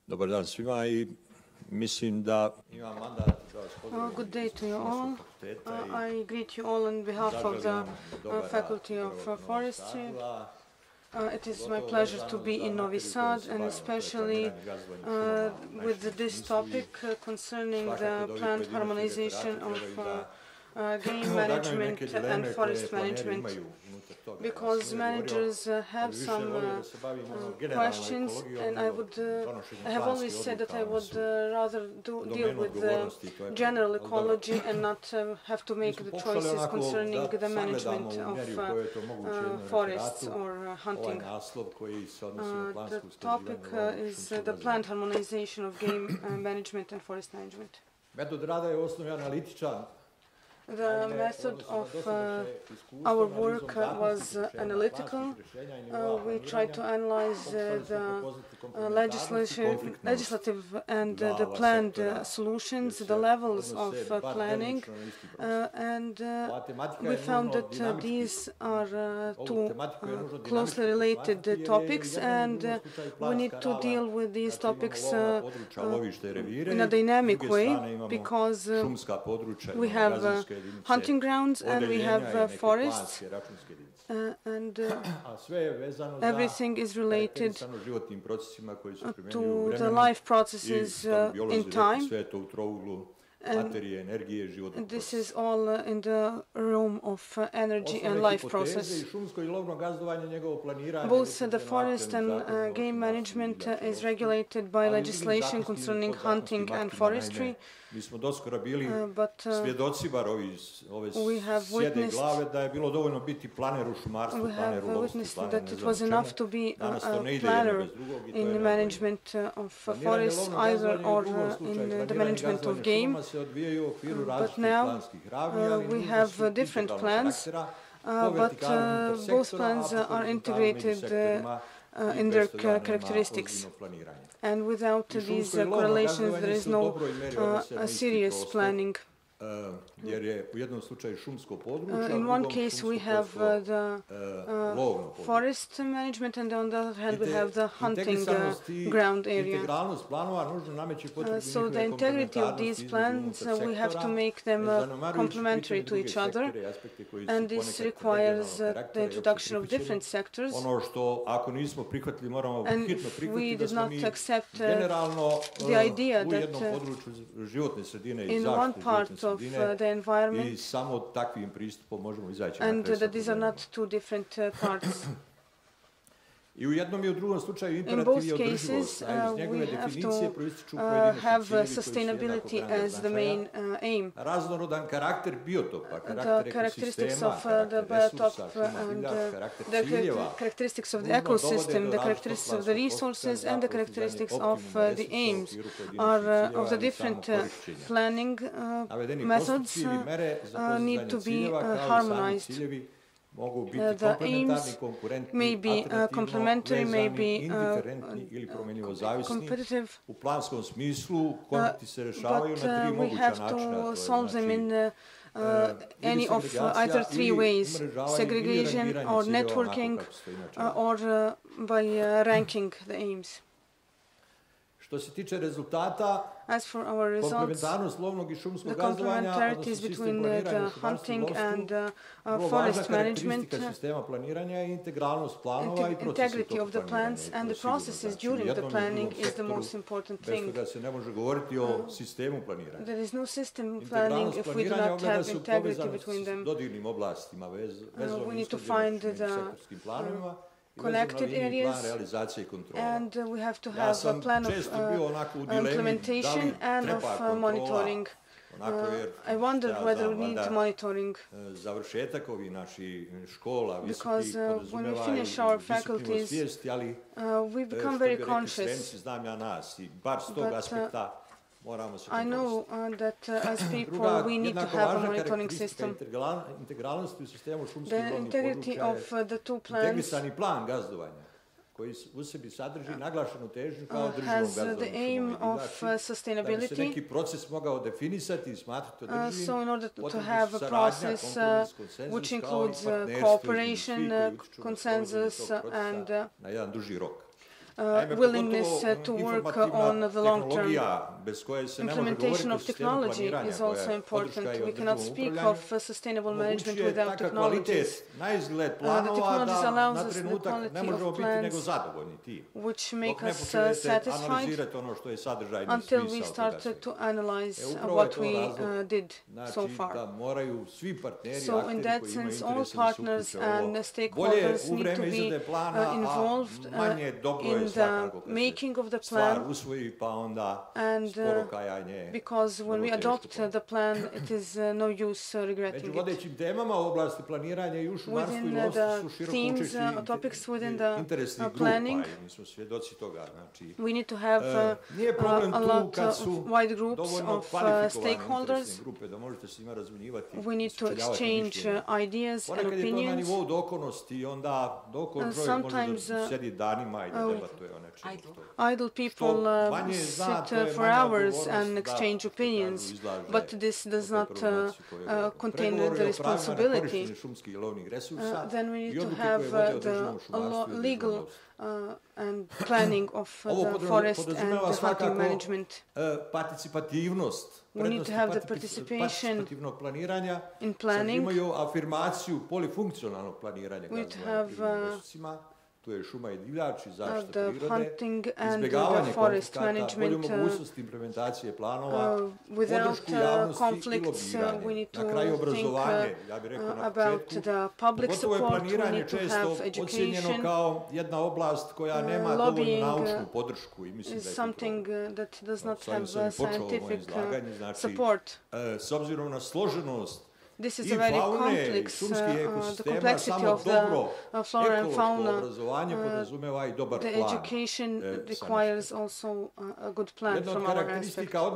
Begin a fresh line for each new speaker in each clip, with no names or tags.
Dobar dan svima I mislim da imam mandat da vas pozdravim.
Good day to you all. I greet you all on behalf of the Faculty of Forestry. It is my pleasure to be in Novi Sad, and especially with this topic concerning the plant harmonization of game management and forest management. Because managers have some questions, and I have always said that I would rather deal with general ecology and not have to make the choices concerning the management of forests or hunting. The topic is the plant harmonization of game management and forest management.
Metod rada je u osnovi analitičan.
The method of our work was analytical. We tried to analyze the legislative and the planned solutions, the levels of planning, and we found that these are two closely related topics, and we need to deal with these topics in a dynamic way, because we have hunting grounds and we have forests, and everything is related to the life processes in time. And this is all in the realm of energy and life process. Both the forest and game management is regulated by legislation concerning hunting and forestry. But we have witnessed that it was enough to be a planner in the management of forests, either or in the management of game. But now we have different plans, but both plans are integrated in their characteristics. And without these correlations, there is no serious planning. In one case we have the forest management, and on the other hand we have the hunting ground area. So the integrity of these plans, we have to make them complementary to each other, and this requires the introduction of different sectors. And if we did not accept the idea that in one part of the environment, and that these are not two different parts. In both cases, we have to have sustainability as the main aim. The characteristics of the biotop and the characteristics of the ecosystem, the characteristics of the resources, and the characteristics of the aims are of the different planning methods need to be harmonized. The aims may be complementary, may be competitive, but we have to solve them in any of either three ways: segregation or networking, or by ranking the aims. As for our results, the complementarities between the hunting and forest management, integrity of the plans and the processes during the planning is the most important thing. There is no system planning if we do not have integrity between them. We need to find the connected areas, and we have to have a plan of implementation and of monitoring. I wondered whether we need monitoring, because when we finish our faculties, we become very conscious. But I know that as people we need to have a monitoring system. The integrity of the two plans has the aim of sustainability. So in order to have a process which includes cooperation, consensus, and willingness to work on the long term. Implementation of technology is also important. We cannot speak of sustainable management without technologies. The technologies allow us the quality of plans which make us satisfied until we start to analyze what we did so far. So in that sense, all partners and stakeholders need to be involved in the making of the plan, and because when we adopt the plan, it is no use regretting it. Within the themes, topics within the planning, we need to have a lot of wide groups of stakeholders. We need to exchange ideas and opinions. Sometimes idle people sit for hours and exchange opinions, but this does not contain the responsibility. Then we need to have the legal and planning of the forest and the hunting management. We need to have the participation in planning. We need to have the hunting and the forest management without conflicts. We need to think about the public support. We need to have education. Lobbying is something that does not have scientific support. This is a very complex, the complexity of the flora and fauna. The education requires also a good plan from our aspect. The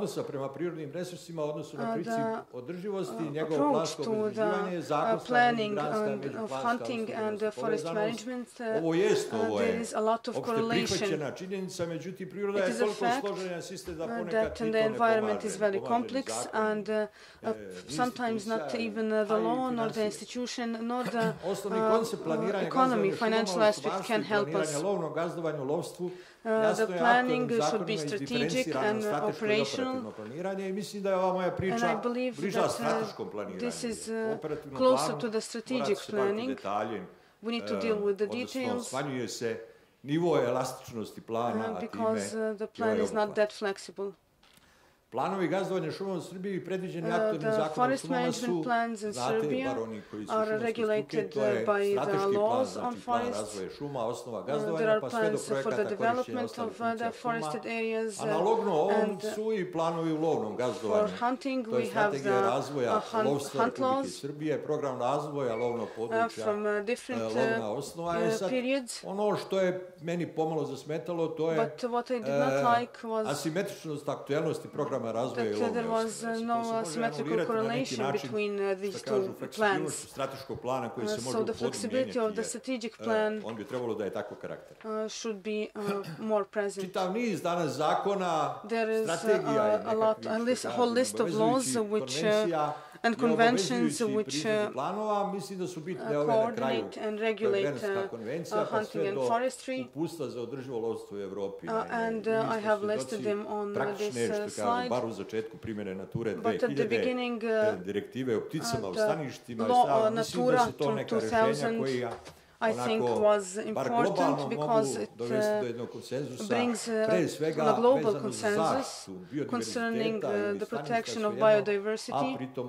approach to the planning of hunting and forest management, there is a lot of correlation. It is a fact that the environment is very complex, and sometimes not even the law, nor the institution, nor the economy, financial aspect can help us. The planning should be strategic and operational, and I believe that this is closer to the strategic planning. We need to deal with the details, because the plan is not that flexible. The forest management plans in Serbia are regulated by the laws on forests. There are plans for the development of the forested areas, and for hunting we have the hunt laws from different periods. But what I did not like was that there was no symmetrical correlation between these two plans. So the flexibility of the strategic plan should be more present. There is a whole list of laws and conventions which coordinate and regulate hunting and forestry. And I have listed them on this slide. But at the beginning, the law Natura 2000, I think, was important because it brings a global consensus concerning the protection of biodiversity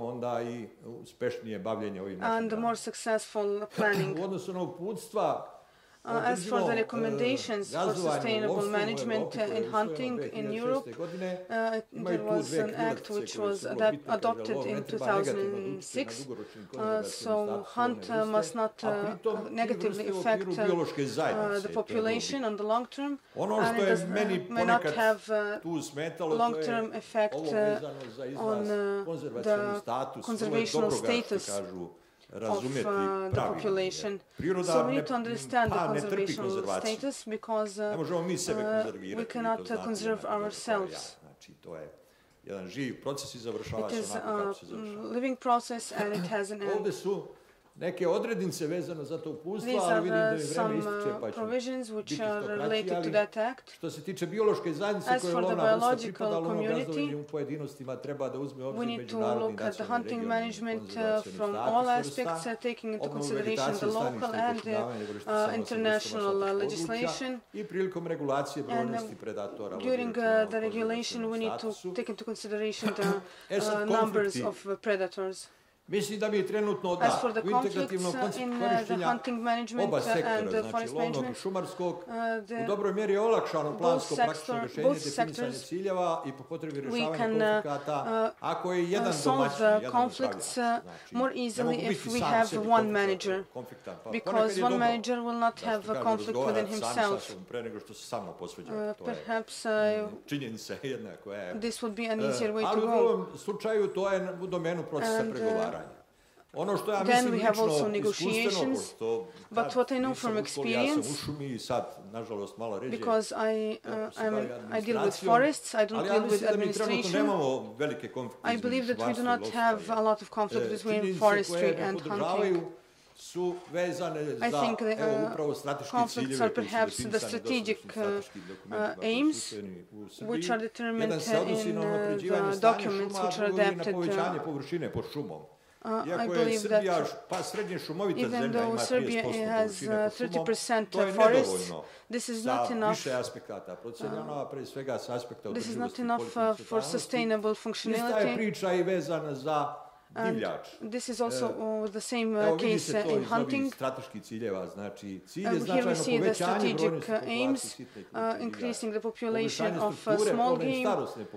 and more successful planning. As for the recommendations for sustainable management in hunting in Europe, there was an act which was adopted in 2006. So hunt must not negatively affect the population on the long term, and it may not have long-term effect on the conservational status of the population. So we need to understand the conservational status, because we cannot conserve ourselves. It is a living process and it has an end.
neke odrednice vezano za to uputstvo,
These
ali vidim da
are
mi vreme
some
ističe, pa ću
provisions which
biti
are
što kraći,
related to
ali
that act.
što se tiče biološke zajednice
As
koja je
for the
lovna vrsta
biological
pripada lovnom
community,
gazdovanju u pojedinostima treba da uzme u
we
obzir
need to
međunarodni,
look at the
nacionalni,
hunting
regionalni,
management
konzervacioni
from
status
all
vrsta,
aspects, taking into
obnovu
consideration the
vegetacije,
local
staništa i
and
pošumljavanja vrsta samo sa
international
vrstama
legislation.
i prilikom regulacije brojnosti predatora.
During the regulation, we need to take into consideration the numbers of predators.
Mislim da mi trenutno
As for the
u integrativnom
conflicts in the
korištenja
hunting management
oba sektora,
and the
znači
forest
lovnog i
management,
šumarskog, u dobroj mjeri je olakšano plansko praktično rješenje,
both
definisanje
sectors,
ciljeva i po potrebi
we
rješavanja
can
konflikata, ako je jedan
solve
domaćin,
the
jedan
conflicts
upravljač.
more
Ne
easily
mogu
if
biti
we
sam
have
sebi
one manager,
konfliktan. Pa
because
ponekad je
one
dobro
manager will not
da što
have a
kaže,
conflict within
razgovarati sami sa
himself.
sobom pre nego što se sa mnom posveđa. To je
Perhaps
činjenica jedna koja je.
this would be an easier way to
Ali u
go.
drugom slučaju to je u domenu procesa pregovaranja. Ono što ja mislim lično iskustveno, pošto
but what I know from
ja sam u
experience,
šumi i sad, nažalost, malo ređe,
because I deal with forests, I don't deal with administration. I believe that we do not have a lot of conflict between forestry and hunting. I think the conflicts are perhaps the strategic aims which are determined in the documents which are adapted. I believe that even though Serbia has 30% forests, this is not enough. This is not enough for sustainable functionality. And this is also the same case in hunting. Here we see the strategic aims, increasing the population of small game,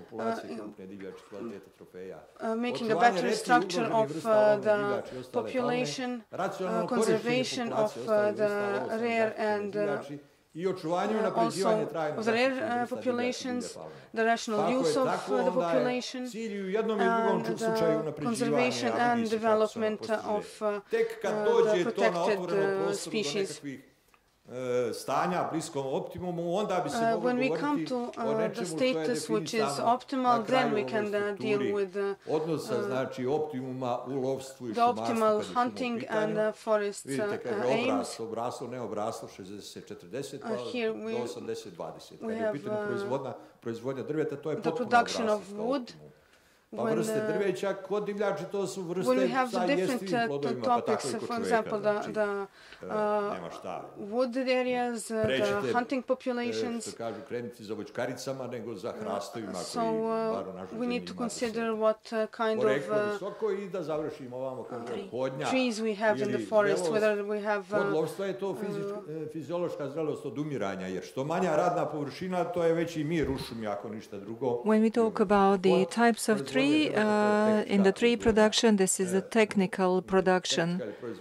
making a better structure of the population, conservation of the rare and also of the rare populations, the rational use of the population, and the conservation and development of the protected species. When we come to the status which is optimal, then we can deal with the optimal hunting and forest aims. Here we have the production of wood. When we have the different topics, for example, the wooded areas, the hunting populations, so we need to consider what kind of trees we have in the forest, whether we have
when we talk about the types of tree, in the tree production, this is a technical production.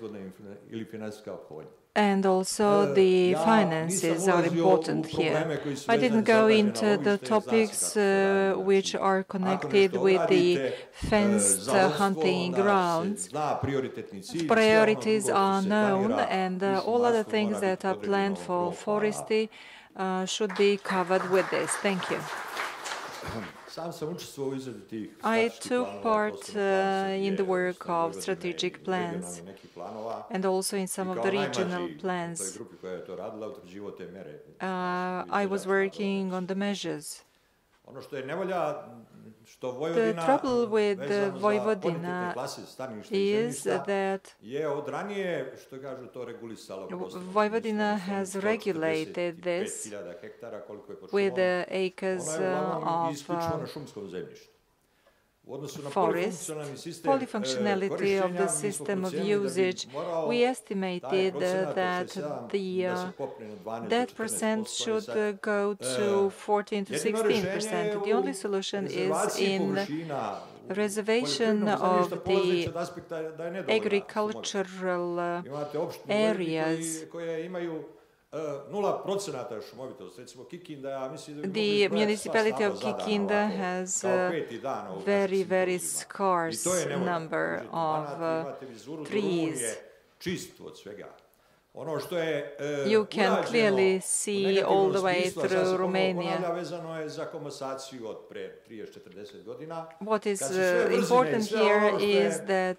And also the finances are important here. I didn't go into the topics which are connected with the fenced hunting grounds. Priorities are known, and all other things that are planned for forestry should be covered with this. Thank you. I took part in the work of strategic plans and also in some of the regional plans. I was working on the measures. The trouble with Vojvodina is that Vojvodina has regulated this with the acres of forest. Polyfunctionality of the system of usage, we estimated that that percent should go to 14 to 16%. The only solution is in reservation of the agricultural areas. The municipality of Kikinda has a very, very scarce number of trees. You can clearly see all the way through Romania. What is important here is that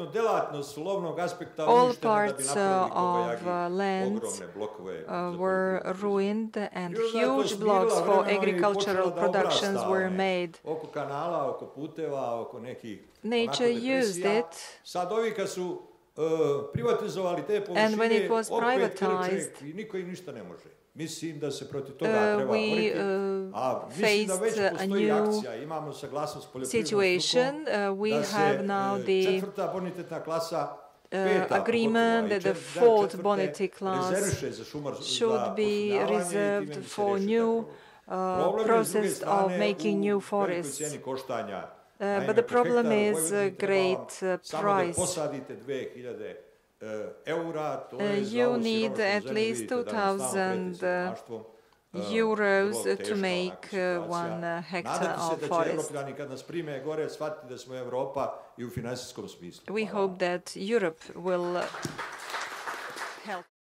all parts of land were ruined and huge blocks for agricultural productions were made. Nature used it, and when it was privatized, we faced a new situation. We have now the agreement that the fourth bonity class should be reserved for new process of making new forests. But the problem is a great price. You need at least 2,000 euros to make 1 hectare of forest. We hope that Europe will help.